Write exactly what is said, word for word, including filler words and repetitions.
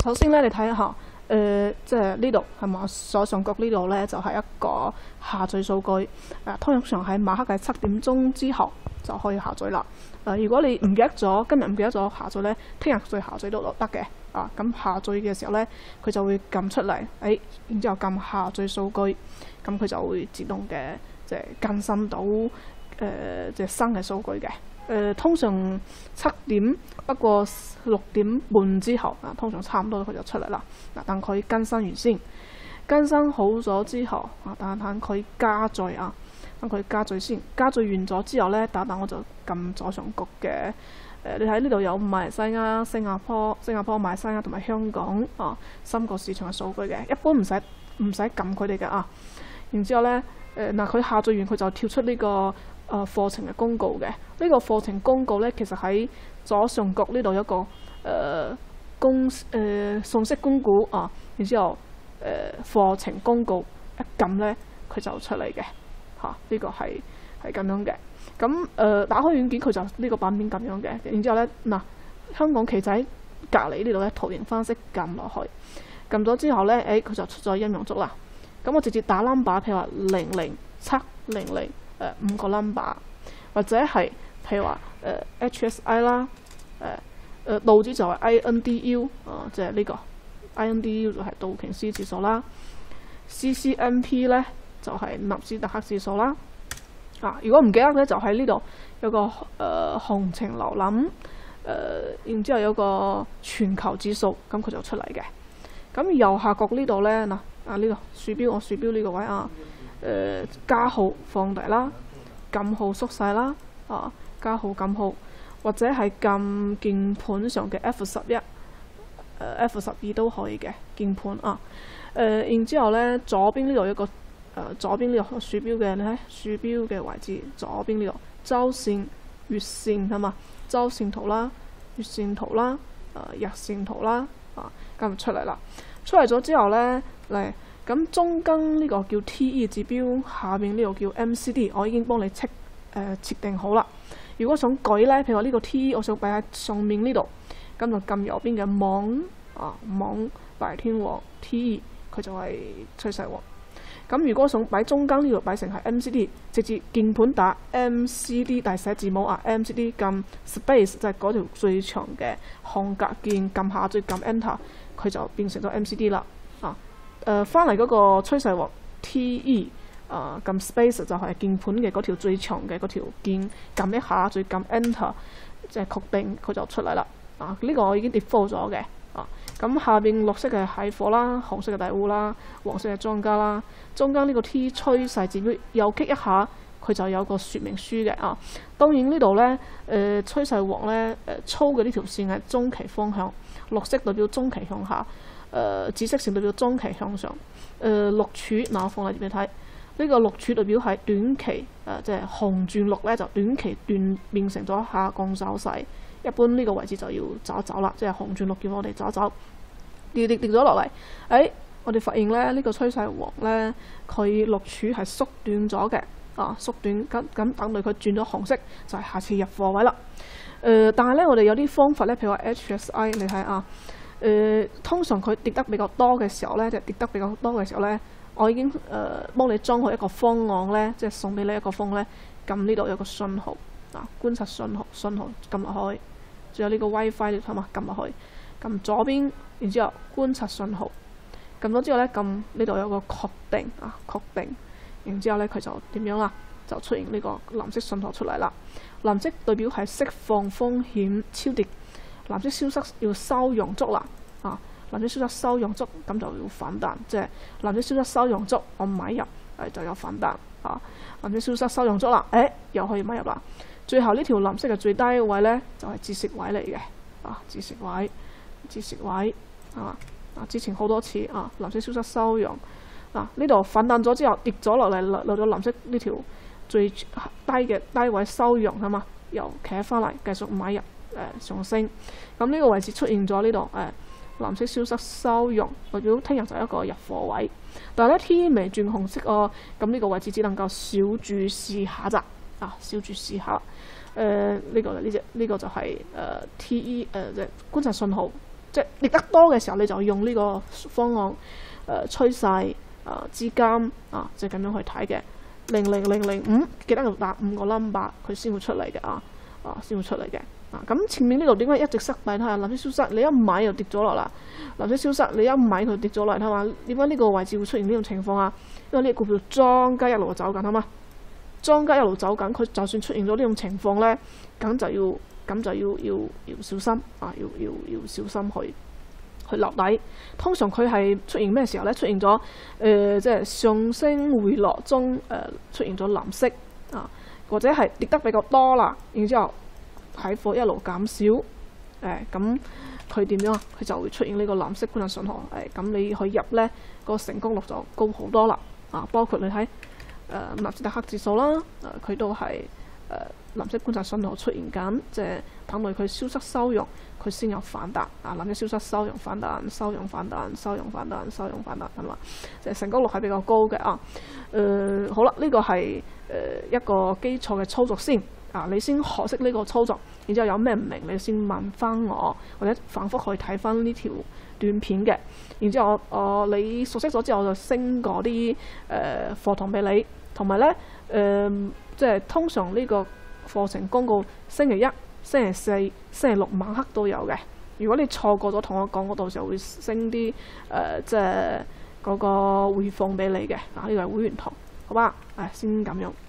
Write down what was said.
首先咧，你睇下，誒、呃，即係呢度係嘛？左上角呢度咧就係、是、一個下載數據。誒、呃，通常喺晚黑嘅七點鐘之後就可以下載啦。誒、呃，如果你唔記得咗，今日唔記得咗下載咧，聽日再下載都得嘅。啊，咁下載嘅時候咧，佢就會撳出嚟，誒、哎，然之後撳下載數據，咁佢就會自動嘅即係更新到誒即係新嘅數據嘅。誒、呃，通常七點，不過六點半之後啊，通常差唔多佢就出嚟啦。嗱，等佢更新完先，更新好咗之後啊，等等佢加載啊，等佢加載先，加載完咗之後咧，等等我就撳左上角嘅。誒，你睇呢度有馬來西亞、新加坡、新加坡、馬來西亞同埋香港啊三個市場嘅數據嘅，一般唔使唔使撳佢哋嘅啊。然之後咧，誒嗱佢下載完佢就跳出呢、這個誒、呃、課程嘅公告嘅。呢、這個課程公告咧，其實喺左上角呢度有一個誒、呃、公誒、呃、信息公告啊。然之後誒、呃、課程公告一撳咧，佢就出嚟嘅嚇。呢、啊這個係係咁樣嘅。咁誒、呃、打開軟件佢就呢個版面咁樣嘅，然之後咧嗱，香港旗仔隔離呢度咧圖形分析撳落去，撳咗之後咧，誒佢就出咗陰陽燭啦。咁我直接打 number， 譬如話零零七零零誒五個 number， 或者係譬如話誒、呃、H S I 啦，誒誒道指就係 I N D U 啊、呃，即係呢個 I N D U 就係道瓊斯指數啦 ，C C M P 咧就係納斯達克指數啦。啊！如果唔記得咧，就喺呢度有個誒、呃、紅情瀏覽，誒、呃、然之後有個全球指數，咁佢就出嚟嘅。咁右下角呢度咧嗱，啊呢度鼠標我鼠標呢個位啊，誒、呃、加號放大啦，撳號縮細啦，啊加號撳號，或者係撳鍵盤上嘅 F 十一、誒 F 十二都可以嘅鍵盤啊。誒、呃、然之後咧左邊呢度有個。誒、呃、左邊呢個鼠標嘅，你睇鼠標嘅位置，左邊呢度週線、月線係嘛？週線圖啦、月線圖啦、誒、呃、日線圖啦，啊咁出嚟啦。出嚟咗之後咧，嚟咁中間呢個叫 T E 指標，下邊呢個叫 M C D， 我已經幫你設誒、呃、設定好啦。如果想改咧，譬如話呢個 T E， 我想擺喺上面呢度，咁就撳右邊嘅網啊網白天王 T E， 佢就係趨勢王。咁如果想擺中間呢度擺成係 M C D， 直接鍵盤打 M C D 大寫字母啊 ，M C D 撳 space 就係嗰條最長嘅空格鍵，撳下再撳 enter， 佢就變成咗 M C D 啦。啊，誒翻嚟嗰個趨勢王 T E， 啊撳 space 就係鍵盤嘅嗰條最長嘅嗰條鍵，撳一下再撳 enter， 即係確定佢就出嚟啦。啊，呢、這個我已經 default 咗嘅。啊，咁下邊綠色嘅係貨啦，紅色嘅大戶啦，黃色嘅莊家啦。中間呢個 T 趨勢指標右擊一下，佢就有個説明書嘅啊。當然呢度咧，誒、呃、趨勢王咧，誒、呃、粗嘅呢條線係中期方向，綠色代表中期向下，誒、呃、紫色線代表中期向上。誒、呃、綠柱嗱，我放嚟俾你睇，呢、這個綠柱代表係短期，誒即係紅轉綠咧，就短期斷變成咗下降走勢。一般呢個位置就要走一走啦，即係紅轉綠叫我哋走一走，跌跌跌咗落嚟。誒、哎，我哋發現咧，呢、這個趨勢王咧，佢綠柱係縮短咗嘅，啊縮短咁咁等到佢轉咗紅色，就係、是、下次入貨位啦。誒、呃，但係咧，我哋有啲方法咧，譬如話 H S I， 你睇啊，誒、呃，通常佢跌得比較多嘅時候咧，就跌得比較多嘅時候咧，我已經誒、呃、幫你裝好一個方案咧，即係送俾你一個方咧，撳呢度有個信號啊，觀察信號，信號撳落去。仲有呢個 WiFi 你睇嘛，撳落去，撳左邊，然之後觀察信號，撳咗之後咧，撳呢度有個確定啊，確定，然之後咧佢就點樣啦？就出現呢個藍色信號出嚟啦。藍色代表係釋放風險超跌，藍色消失要收陽燭啦，啊，藍色消失收陽燭，咁就要反彈，即係藍色消失收陽燭，我買入，誒就有反彈啊。藍色消失收陽燭啦，誒又可以買入啦。最後呢條藍色嘅最低位咧，就係、是、止蝕位嚟嘅，啊止蝕位，止蝕位，啊啊之前好多次啊，藍色消失收陽，啊呢度反彈咗之後跌咗落嚟，落咗藍色呢條最低嘅低位收陽係嘛，又企翻嚟繼續買入，誒、呃、上升，咁呢個位置出現咗呢度誒藍色消失收陽，代表聽日就一個入貨位，但係咧天未轉紅色哦，咁呢個位置只能夠小注試下咋。啊，小注試下，誒、呃、呢、這個呢隻呢個就係、是、誒、呃、T E 誒即係觀察信號， 即係跌得多嘅時候，你就用呢個方案誒趨勢啊之間啊，即係咁樣去睇嘅。零零零零五記得要打五個 number 佢先會出嚟嘅啊啊先會出嚟嘅啊。咁前面呢度點解一直塞底？睇下藍色消失，你一買又跌咗落啦。藍色消失，你一買佢跌咗落嚟，睇下點解呢個位置會出現呢種情況啊？因為呢個股票莊家一路走緊，好嘛？莊家一路走緊，佢就算出現咗呢種情況咧，咁就要咁就要要要小心啊！要要要小心去去留底。通常佢係出現咩時候咧？出現咗誒、呃，即係上升回落中誒、呃，出現咗藍色啊，或者係跌得比較多啦，然之後喺貨一路減少誒，咁佢點樣啊？佢就會出現呢個藍色觀察信號誒，咁、哎、你去入咧，個成功率就高好多啦啊！包括你睇。誒納斯達克指數啦，誒、呃、佢都係誒、呃、藍色觀察信號出現緊，即係等待佢消失收容，佢先有反彈。啊，藍色消失收容反彈，收容反彈，收容反彈，收容反彈，係嘛？即係成功率係比較高嘅啊。誒、呃、好啦，呢、這個係誒、呃、一個基礎嘅操作先。啊，你先學識呢個操作，然之後有咩唔明，你先問翻我，或者反覆去睇翻呢條短片嘅。然之後我，我你熟悉咗之後，我就升嗰啲誒課堂俾你，同埋咧誒，即係通常呢個課程公告星期一、星期四、星期六晚黑都有嘅。如果你錯過咗，同我講，我到時候會升啲誒、呃，即係嗰個回放俾你嘅。啊，呢個係會員堂，好吧？誒、啊，先咁樣。